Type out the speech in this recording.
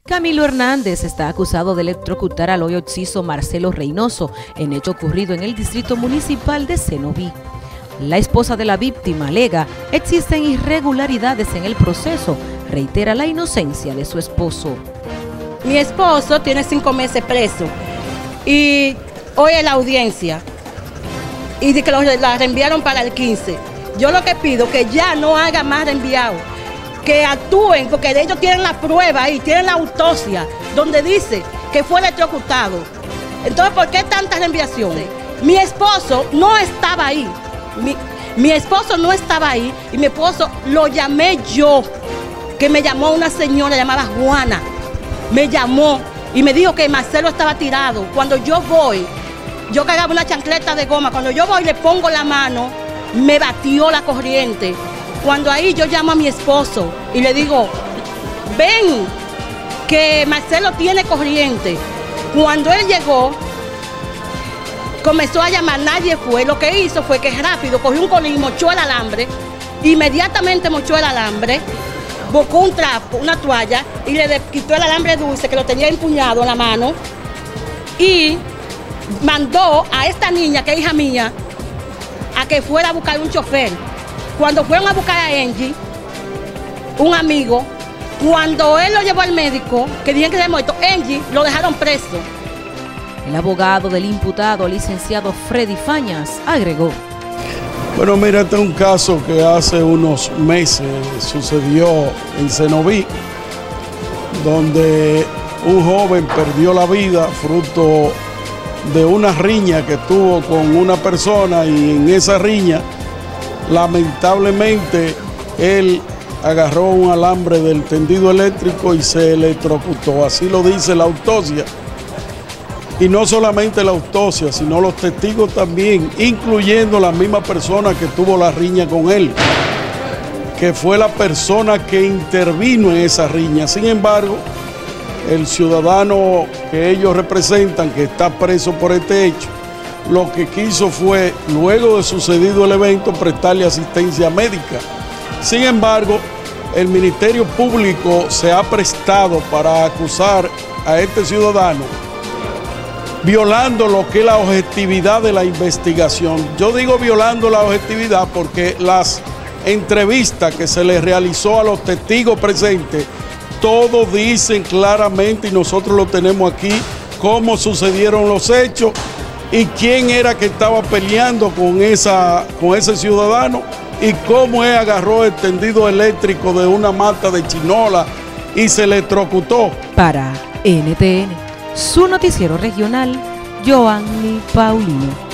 Camilo Hernández está acusado de electrocutar al hoy occiso Marcelo Reynoso en hecho ocurrido en el distrito municipal de Cenoví. La esposa de la víctima alega existen irregularidades en el proceso, reitera la inocencia de su esposo. Mi esposo tiene 5 meses preso y hoy es la audiencia y de que la reenviaron para el 15. Yo lo que pido que ya no haga más reenviado, que actúen, porque ellos tienen la prueba ahí, tienen la autopsia, donde dice que fue electrocutado. Entonces, ¿por qué tanta reenviación? Mi esposo no estaba ahí. Mi esposo no estaba ahí y mi esposo lo llamé yo, que me llamó una señora llamada Juana. Me llamó y me dijo que Marcelo estaba tirado. Cuando yo voy, yo cargaba una chancleta de goma, cuando yo voy le pongo la mano, me batió la corriente. Cuando ahí yo llamo a mi esposo y le digo, ven, que Marcelo tiene corriente. Cuando él llegó, comenzó a llamar, nadie fue. Lo que hizo fue que rápido cogió un colín, mochó el alambre, inmediatamente mochó el alambre, buscó un trapo, una toalla y le quitó el alambre dulce que lo tenía empuñado en la mano y mandó a esta niña, que es hija mía, a que fuera a buscar un chofer. Cuando fueron a buscar a Angie, un amigo, cuando él lo llevó al médico, que dijeron que había muerto, Angie lo dejaron preso. El abogado del imputado, licenciado Freddy Fañas, agregó. Bueno, mira, este es un caso que hace unos meses sucedió en Cenoví, donde un joven perdió la vida fruto de una riña que tuvo con una persona y en esa riña, lamentablemente, él agarró un alambre del tendido eléctrico y se electrocutó. Así lo dice la autopsia. Y no solamente la autopsia, sino los testigos también, incluyendo la misma persona que tuvo la riña con él, que fue la persona que intervino en esa riña. Sin embargo, el ciudadano que ellos representan, que está preso por este hecho, lo que quiso fue, luego de sucedido el evento, prestarle asistencia médica. Sin embargo, el Ministerio Público se ha prestado para acusar a este ciudadano, violando lo que es la objetividad de la investigación. Yo digo violando la objetividad porque las entrevistas que se le realizó a los testigos presentes, todos dicen claramente, y nosotros lo tenemos aquí, cómo sucedieron los hechos y quién era que estaba peleando con ese ciudadano y cómo él agarró el tendido eléctrico de una mata de chinola y se electrocutó. Para NTN, su noticiero regional, Joanny Paulino.